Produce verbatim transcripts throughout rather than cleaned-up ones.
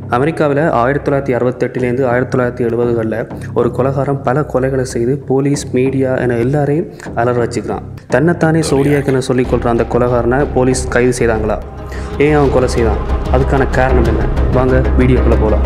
அமெரிக்காவில் ஆயிரத்தி தொள்ளாயிரத்தி அறுபத்தி எட்டுலேருந்து ஆயிரத்தி தொள்ளாயிரத்தி எழுபதுகளில் ஒரு கொலைகாரம் பல கொலைகளை செய்து போலீஸ் மீடியா என எல்லாரையும் அலற வச்சுக்கிறான். தன்னைத்தானே சோடியாக் என சொல்லிக்கொள்கிற அந்த கொலைகாரனை போலீஸ் கைது செய்தாங்களா? ஏன் அவன் கொலை செய்தான்? அதுக்கான காரணம் என்ன? வாங்க வீடியோக்குள்ளே போகலாம்.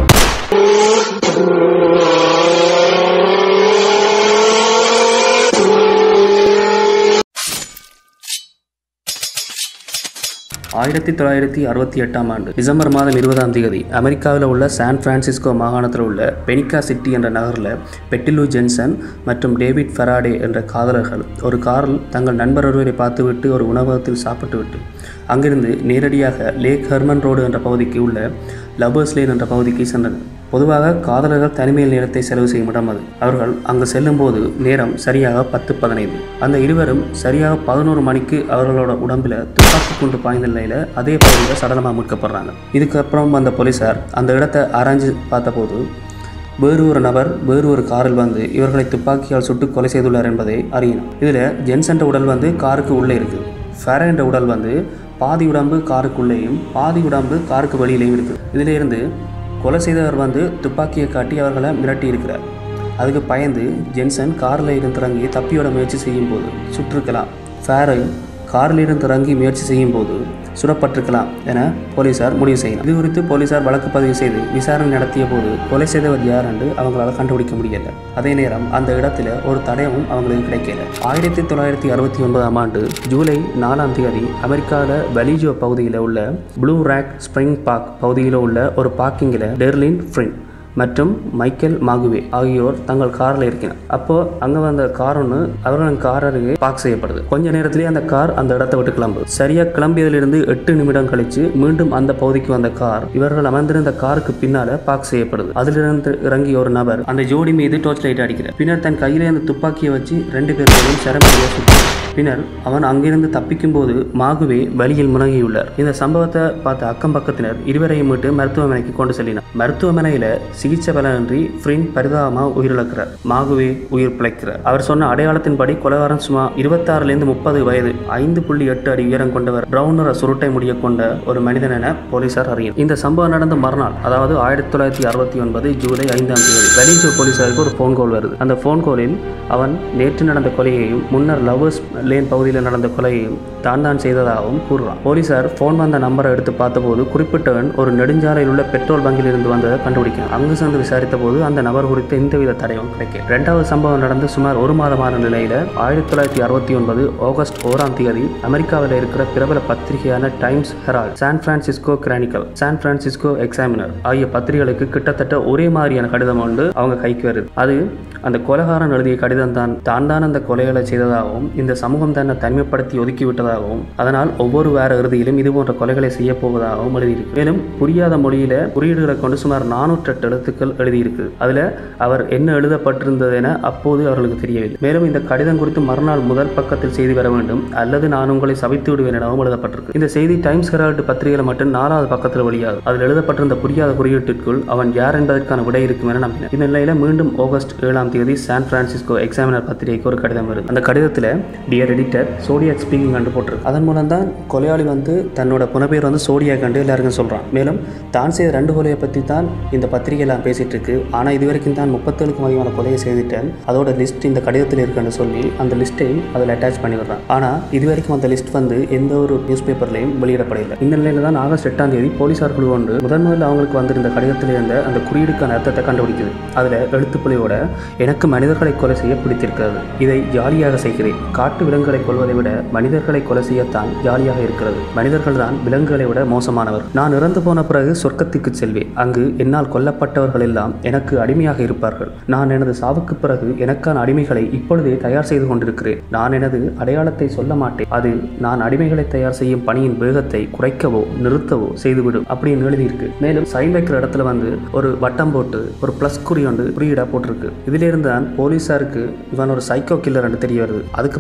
ஆயிரத்தி தொள்ளாயிரத்தி அறுபத்தி எட்டாம் ஆண்டு டிசம்பர் மாதம் இருபதாம் தேதி அமெரிக்காவில் உள்ள சான் பிரான்சிஸ்கோ மாகாணத்தில் உள்ள பெனிகா சிட்டி என்ற நகரில் பெட்டிலு ஜென்சன் மற்றும் டேவிட் ஃபெராடே என்ற காதலர்கள் ஒரு காரில் தங்கள் நண்பர் ஒருவரை பார்த்துவிட்டு ஒரு உணவகத்தில் சாப்பிட்டுவிட்டு அங்கிருந்து நேரடியாக லேக் ஹெர்மன் ரோடு என்ற பகுதிக்கு உள்ள லவர்ஸ் லேன் என்ற பகுதிக்கு சென்றனர். பொதுவாக காதலர்கள் தனிமையில் நேரத்தை செலவு செய்யும் இடம் அது. அவர்கள் அங்கு செல்லும் போது நேரம் சரியாக பத்து பதினைந்து. அந்த இருவரும் சரியாக பதினோரு மணிக்கு அவர்களோட உடம்பில் துப்பாக்கி கொண்டு பாய்ந்த நிலையில் அதே பகுதியில் சடலமாக மீட்கப்படுறாங்க. இதுக்கப்புறம் அந்த போலீசார் அந்த இடத்தை ஆராய்ஞ்சு பார்த்தபோது வேறு ஒரு நபர் வேறு ஒரு காரில் வந்து இவர்களை துப்பாக்கியால் சுட்டு கொலை செய்துள்ளார் என்பதை அறியணும். இதில் ஜென்சன் உடல் வந்து காருக்கு உள்ளே இருக்குது. ஃபெராடே உடல் வந்து பாதி உடம்பு காருக்குள்ளேயும் பாதி உடம்பு காருக்கு வெளியிலேயும் இருக்குது. இதிலிருந்து கொலை செய்தவர் வந்து துப்பாக்கியை காட்டி அவர்களை மிரட்டி இருக்கிறார். அதுக்கு பயந்து ஜென்சன் காரில் இருந்து இறங்கி தப்பியோட முயற்சி செய்யும் போது சுட்டிருக்கலாம். ஃபெராடே காரில் இருந்து இறங்கி முயற்சி செய்யும் போது சுடப்பட்டிருக்கலாம் என போலீசார் முடிவு செய்யணும். இது குறித்து போலீசார் வழக்கு பதிவு செய்து விசாரணை நடத்திய போது கொலை செய்தவர் யார் என்று அவங்களால கண்டுபிடிக்க முடியல. அதே நேரம் அந்த இடத்துல ஒரு தடயமும் அவங்களுக்கு கிடைக்கல. ஆயிரத்தி தொள்ளாயிரத்தி அறுபத்தி ஒன்பதாம் ஆண்டு ஜூலை நாலாம் தேதி அமெரிக்காவில் வலிஜோ பகுதியில் உள்ள ப்ளூ ராக் ஸ்ப்ரிங் பார்க் பகுதியில் உள்ள ஒரு பார்க்கிங்கில் டெர்லின் ஃப்ரின் மற்றும் மைக்கேல் மாகுவே ஆகியோர் தங்கள் காரில் இருக்கிறார். அப்போ அங்கே வந்த கார் ஒன்று அவர்களின் கார் அருகே பார்க் செய்யப்படுது. கொஞ்ச நேரத்திலேயே அந்த கார் அந்த இடத்தை விட்டு கிளம்புது. சரியா கிளம்பியதிலிருந்து எட்டு நிமிடம் கழிச்சு மீண்டும் அந்த பகுதிக்கு வந்த கார் இவர்கள் அமர்ந்திருந்த காருக்கு பின்னால பார்க் செய்யப்படுது. அதிலிருந்து இறங்கி ஒரு நபர் அந்த ஜோடி மீது டார்ச் லைட் அடிக்கிறார். பின்னர் தன் கையிலே அந்த துப்பாக்கியை வச்சு ரெண்டு பேரும் சரமடியை சுட்டார். பின்னர் அவன் அங்கிருந்து தப்பிக்கும் போது மாகுவே வழியில் முனகியுள்ளார். இந்த சம்பவத்தை பார்த்த அக்கம் பக்கத்தினர் இருவரையும் மீட்டு மருத்துவமனைக்கு கொண்டு செல்லினார். மருத்துவமனையில சிகிச்சை பலனின்றி ஃப்ரின் பரிதாபமாக உயிரிழக்கிறார். மாகுவே உயிர் பிழைக்கிறார். அவர் சொன்ன அடையாளத்தின்படி கொலைகாரன் சுமார் இருபத்தாறுலேருந்து முப்பது வயது ஐந்து புள்ளி எட்டு அடி உயரம் கொண்டவர் பிரவுனர சுருட்டை முடிய கொண்ட ஒரு மனிதன் என போலீசார் அறியும். இந்த சம்பவம் நடந்த மறுநாள் அதாவது ஆயிரத்தி தொள்ளாயிரத்தி அறுபத்தி ஒன்பது ஜூலை ஐந்தாம் தேதி வலிஜோ போலீசாருக்கு ஒரு போன் கால் வருது. அந்த போன் காலில் அவன் நேற்று நடந்த கொலையையும் முன்னர் லவர்ஸ் லேன் பகுதியில் நடந்த கொலையையும் தான் தான் செய்ததாகவும் கூறுறான். போலீசார் போன் வந்த நம்பரை எடுத்து பார்த்தபோது குறிப்பிட்டவன் ஒரு நெடுஞ்சாலையில் உள்ள பெட்ரோல் பங்கில் இருந்து வந்ததை கண்டுபிடிக்கிறான். அங்கு சென்று விசாரித்த போது அந்த நபர் குறித்த எந்தவித தடயம் கிடைக்கும். இரண்டாவது சம்பவம் நடந்து சுமார் ஒரு மாதமான நிலையில ஆயிரத்தி தொள்ளாயிரத்தி அறுபத்தி ஒன்பது ஆகஸ்ட் ஓராம் தேதி அமெரிக்காவில் இருக்கிற பிரபல பத்திரிகையான Times Herald, San Francisco Chronicle, San Francisco Examiner ஆகிய பத்திரிகைகளுக்கு கிட்டத்தட்ட ஒரே மாதிரியான கடிதம் ஒன்று அவங்க கைக்கு வருது. அது அந்த கொலைகாரன் எழுதிய கடிதம் தான் தான் தான் அந்த கொலைகளை செய்ததாகவும் இந்த சமூகம் தன்னை தனிமைப்படுத்தி ஒதுக்கிவிட்டதாகவும் அதனால் ஒவ்வொரு வார இறுதியிலும் இதுபோன்ற கொலைகளை செய்ய போவதாகவும் எழுதியிருக்கு. மேலும் புரியாத மொழியில குறியீடுகளை கொண்டு சுமார் நானூற்றி எட்டு எழுத்துக்கள் எழுதியிருக்கு. அதுல அவர் என்ன எழுதப்பட்டிருந்தது என அப்போது அவர்களுக்கு தெரியவில்லை. மேலும் இந்த கடிதம் குறித்து மறுநாள் முதல் பக்கத்தில் செய்தி வர வேண்டும் அல்லது நான் உங்களை சபித்து விடுவேன் எனவும் எழுதப்பட்டிருக்கு. இந்த செய்தி டைம்ஸ் ஹெரால்ட் பத்திரிகையில் மட்டும் நாலாவது பக்கத்தில் வெளியாகும். அதில் எழுதப்பட்டிருந்த புரியாத குறியீட்டிற்குள் அவன் யார் என்பதற்கான விடை இருக்கும் என நம்பினார். இந்த நிலையில மீண்டும் ஆகஸ்ட் ஏழாம் தேதி சான் பிரான்சிஸ்கோ எக்ஸாமினர் பத்திரிகைக்கு ஒரு கடிதம் வருது. அந்த கடிதத்தில் டியர் எடிட்டர் சோடியாக் ஸ்பீக்கிங் கண்டு போட்டிருக்கு. அதன் மூலம் தான் கொலையாளி வந்து தன்னோட புனப்பேர் வந்து சோடியாக் கண்டு எல்லாருக்கும் சொல்றான். மேலும் தான் செய்த ரெண்டு கொலையை பற்றி தான் இந்த பத்திரிகையெல்லாம் பேசிட்டு இருக்கு. ஆனால் இது வரைக்கும் தான் முப்பத்தேழுக்கும் அதிகமான கொலையை செய்துட்டேன், அதோட லிஸ்ட் இந்த கடிதத்தில் இருக்குன்னு சொல்லி அந்த லிஸ்ட்டையும் அதில் அட்டாச் பண்ணி விடுறான். ஆனால் இது வரைக்கும் அந்த லிஸ்ட் வந்து எந்த ஒரு நியூஸ் பேப்பர்லையும் வெளியிடப்படவில்லை. இந்த நிலையில தான் ஆகஸ்ட் எட்டாம் தேதி போலீசார் குழு ஒன்று முதன் முதலில் அவங்களுக்கு வந்திருந்த கடிதத்தில் இருந்த அந்த குறியீடுக்கான அர்த்தத்தை கண்டுபிடிக்குது. அதில் எழுத்துப்புள்ளியோட எனக்கு மனிதர்களை கொலை செய்ய பிடித்திருக்கிறது, இதை ஜாலியாக செய்கிறேன், காட்டு விலங்குகளை கொள்வதை விட மனிதர்களை கொலை செய்யத்தான் ஜாலியாக இருக்கிறது, மனிதர்கள் தான் விலங்குகளை விட மோசமானவர், நான் இறந்து போன பிறகு சொர்க்கத்துக்கு செல்வேன், அங்கு என்னால் கொல்லப்பட்டவர்கள் எல்லாம் எனக்கு அடிமையாக இருப்பார்கள், நான் எனது சாவுக்கு பிறகு எனக்கான அடிமைகளை இப்பொழுதே தயார் செய்து கொண்டிருக்கிறேன், நான் எனது அடையாளத்தை சொல்ல மாட்டேன், அது நான் அடிமைகளை தயார் செய்யும் பணியின் வேகத்தை குறைக்கவோ நிறுத்தவோ செய்துவிடும் அப்படின்னு எழுதியிருக்கு. மேலும் சைன் வைக்கிற இடத்துல வந்து ஒரு வட்டம் போட்டு ஒரு பிளஸ் குறி ஒன்று குறியீடா போட்டிருக்கு. இதிலிருந்து தான் போலீசாருக்கு இவன் ஒரு சைக்கோ கில்லர் என்று தெரிய வருது. அதுக்கப்புறம் தான்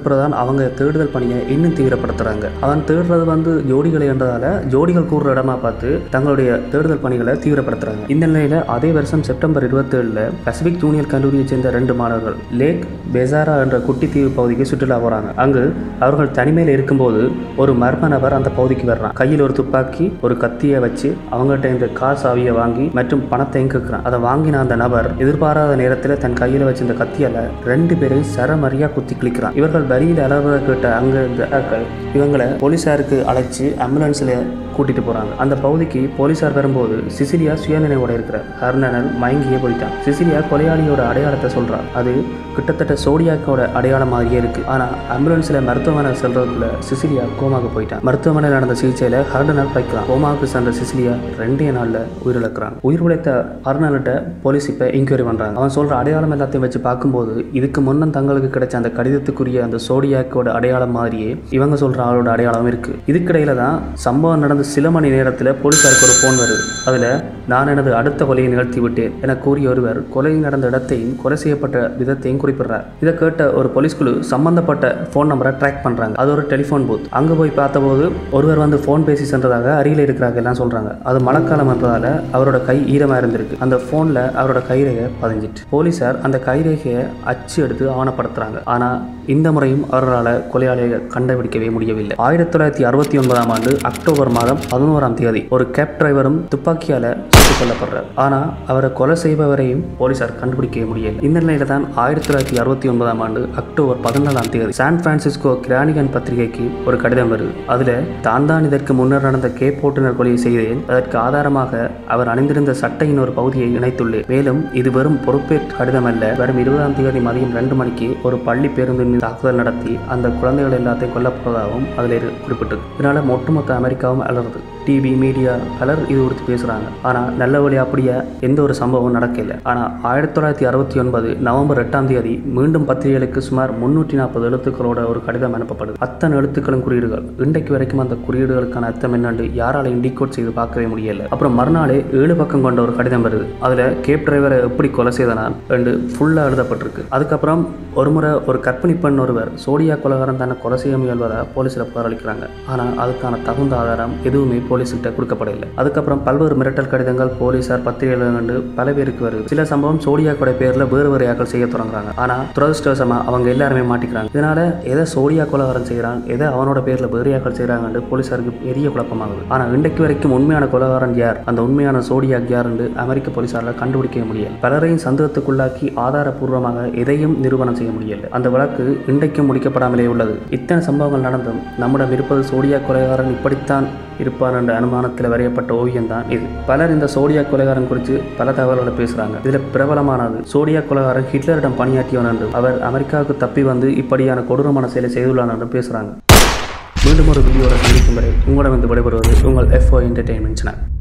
அவங்க தேடுதல் பணியை இன்னும் தீவிரப்படுத்துறாங்க. அவன் தேடுறது வந்து ஜோடிகளை என்றதால ஜோடிகள் கூறுற இடமா பார்த்து தங்களுடைய தேடுதல் பணிகளை தீவிரப்படுத்துறாங்க. இந்த நிலையில அதே வருஷம் செப்டம்பர் இருபத்தி ஏழுல பசிபிக் ஜூனியர் கல்லூரியை சேர்ந்த ரெண்டு மாணவர்கள் லேக் பெசாரா என்ற குட்டி தீவு பகுதிக்கு சுற்றுலா போறாங்க. அங்கு அவர்கள் தனிமையில் இருக்கும்போது ஒரு மர்ம நபர் அந்த பகுதிக்கு வர்றான். கையில் ஒரு துப்பாக்கி ஒரு கத்தியை வச்சு அவங்ககிட்ட இந்த காசு ஆவியை வாங்கி மற்றும் பணத்தையும் கேட்கிறான். அதை வாங்கின அந்த நபர் எதிர்பாராத நேரத்தில் தன் கையில் வச்சு இந்த கத்தியால ரெண்டு பேரையும் சரமரியா குத்தி கிழிக்கிறான். இவர்கள் வரியில் அலறத கேட்ட அங்க இருந்த ஆட்கள் இவங்களை போலீசாருக்கு அழைச்சி ஆம்புலன்ஸ்ல கூட்டிட்டு போறாங்க. அந்த பகுதிக்கு போலீசார் வரும்போது சிசிலியா சுயநினைவோட இருக்கிற ஹர்னனல் மயங்கியே போயிட்டான். சிசிலியா கொலையாளியோட அடையாளத்தை சொல்றான். அது கிட்டத்தட்ட சோடியாக்கோட அடையாளம் மாதிரியே இருக்கு. ஆனா ஆம்புலன்ஸ்ல மருத்துவமனை செல்றதுக்குள்ள சிசிலியா கோமாக்கு போயிட்டான். மருத்துவமனையில் நடந்த சிகிச்சையில ஹர்னனல் பைக்கலாம். கோமாவுக்கு சென்ற சிசிலியா ரெண்டே நாள்ல உயிரிழக்கிறான். உயிர் உழைத்த ஹர்னல்கிட்ட போலீஸ் இப்ப இன்கொயரி பண்றாங்க. அவன் சொல்ற அடையாளம் எல்லாத்தையும் வச்சு பார்க்கும்போது இதுக்கு முன்னம் தங்களுக்கு கிடைச்ச அந்த கடிதத்துக்குரிய அந்த சோடியாக்கோட அடையாளம் மாதிரியே இவங்க சொல்ற ஆளோட அடையாளம் இருக்கு. இதுக்கிடையில தான் சம்பவம் நடந்த சில மணி நேரத்தில் போலீசாருக்கு ஒரு போன் வருது. அதுல நான் எனது அடுத்த கொலையை நிகழ்த்தி விட்டேன் என கூறிய ஒருவர் கொலை நடந்த இடத்தையும் கொலை செய்யப்பட்ட விதத்தையும் குறிப்பிடுறார். இதை கேட்ட ஒரு போலீஸ் குழு சம்பந்தப்பட்ட போன் நம்பரை ட்ராக் பண்றாங்க. அது ஒரு டெலிபோன் பூத். அங்க போய் பார்த்தபோது ஒருவர் வந்து போன் பேசி சென்றதாக அருகில் இருக்கிறாங்க எல்லாம் சொல்றாங்க. அது மழைக்காலம் என்றதால அவரோட கை ஈரமா இருந்திருக்கு. அந்த போன்ல அவரோட கைரேகை பதிஞ்சிட்டு போலீசார் அந்த கைரேகையை அச்சு எடுத்து ஆவணப்படுத்துறாங்க. ஆனா இந்த முறையும் அவர்களால் கொலையாளியை கண்டுபிடிக்கவே முடியவில்லை. ஆயிரத்தி தொள்ளாயிரத்தி அறுபத்தி ஒன்பதாம் ஆண்டு அக்டோபர் மாதம் பதினோராம் தேதி ஒரு கேப் டிரைவரும் துப்பாக்கியால சுட்டுக் கொல்லப்படுறார். ஆனா அவரை கொலை செய்பவரையும் போலீசார் கண்டுபிடிக்க முடியல. இந்த நிலையில தான் ஆயிரத்தி தொள்ளாயிரத்தி அறுபத்தி ஒன்பதாம் ஆண்டு அக்டோபர் பதினாலாம் தேதி சான் பிரான்சிஸ்கோ கிரானிகன் பத்திரிகைக்கு ஒரு கடிதம் வருது. அதுல தான் தான் இதற்கு முன்னர் நடந்த கேப் ஓட்டுநர் கொலையை செய்தேன். அதற்கு ஆதாரமாக அவர் அணிந்திருந்த சட்டையின் ஒரு பகுதியை இணைத்துள்ளேன். மேலும் இது வெறும் பொறுப்பேற்ற கடிதம் அல்ல. வரும் இருபதாம் தேதி மதியம் ரெண்டு மணிக்கு ஒரு பள்ளி பேருந்து தாக்குதல் நடத்தி அந்த குழந்தைகள் எல்லாத்தையும் கொல்லப்படுவதாகவும் அதில் குறிப்பிட்டது. இதனால ஒட்டுமொத்த அமெரிக்காவும் அலருது. டிவி மீடியா பலர் இது குறித்து பேசுறாங்க. ஆனா நல்ல வழி அப்படியே எந்த ஒரு சம்பவம் நடக்கல. ஆனா ஆயிரத்தி தொள்ளாயிரத்தி அறுபத்தி ஒன்பது நவம்பர் எட்டாம் தேதி மீண்டும் பத்திரிகைகளுக்கு சுமார் முன்னூற்றி நாற்பது எழுத்துக்களோட ஒரு கடிதம் அனுப்பப்படுது. அத்தனை எழுத்துக்களும் குறியீடுகள். இன்றைக்கு வரைக்கும் அந்த குறியீடுகளுக்கான அர்த்தம் என்னன்னு யாராலையும் டிகோட் செய்து பார்க்கவே முடியல. அப்புறம் மறுநாளே ஏழு பக்கம் கொண்ட ஒரு கடிதம் வருது. அதுல கேப் டிரைவரை எப்படி கொலை செய்தனால் என்று ஃபுல்லா எழுதப்பட்டிருக்கு. அதுக்கப்புறம் ஒரு முறை ஒரு கற்பனை பெண் ஒருவர் சோடியா கொலைகாரன் தன்னை கொலை செய்ய முயல்வதா போலீஸ்ல புகார் அளிக்கிறாங்க. ஆனா அதுக்கான தகுந்த ஆதாரம் எதுவுமே போலீஸ்கிட்ட கொடுக்கப்படவில்லை. அதுக்கப்புறம் பல்வேறு மிரட்டல் கடிதங்கள் போலீசார் பத்திரிகைகள் கண்டு பல பேருக்கு வருது. சில சம்பவம் சோடியாக்கோட பேர்ல வேறு வேறு ஆக்கள் செய்ய தொடங்குறாங்க. ஆனா துரதிருஷ்டவசமா அவங்க எல்லாருமே மாட்டிக்கிறாங்க. இதனால எதை சோடியா கொலைகாரன் செய்யறான், எதை அவனோட பேர்ல வேறு ஆக்கள் செய்யறாங்க போலீசாருக்கு பெரிய குழப்பமாகுது. ஆனா இன்றைக்கு வரைக்கும் உண்மையான கொலைகாரன் யார், அந்த உண்மையான சோடியாக் யார் என்று அமெரிக்க போலீசாரால் கண்டுபிடிக்க முடியல. பலரையும் சந்தேகத்துக்குள்ளாக்கி ஆதாரபூர்வமாக எதையும் நிரூபணம் செய்ய முடியல. அந்த வழக்கு இன்றைக்கும் முடிக்கப்படாமலே உள்ளது. இத்தனை சம்பவங்கள் நடந்தும் நம்மிடம் இருப்பது சோடியா கொலைகாரன் இப்படித்தான் இருப்பான் என்ற அனுமானத்தில் வரையப்பட்ட ஓவியம் தான் இது. பலர் இந்த சோடியா கொலைகாரன் குறித்து பல தகவல்களை பேசுறாங்க. இதுல பிரபலமானது சோடியா கொலைகாரன் ஹிட்லரிடம் பணியாற்றியவன் என்றும் அவர் அமெரிக்காவுக்கு தப்பி வந்து இப்படியான கொடூரமான செயலை செய்துள்ளான் என்றும் பேசுறாங்க. மீண்டும் ஒரு வீடியோட சந்திக்கும் வரை உங்களிடம் வந்து விடைபெறுவது உங்கள் எஃப்ஓ என்டர்டெயின்மெண்ட் சேனல்.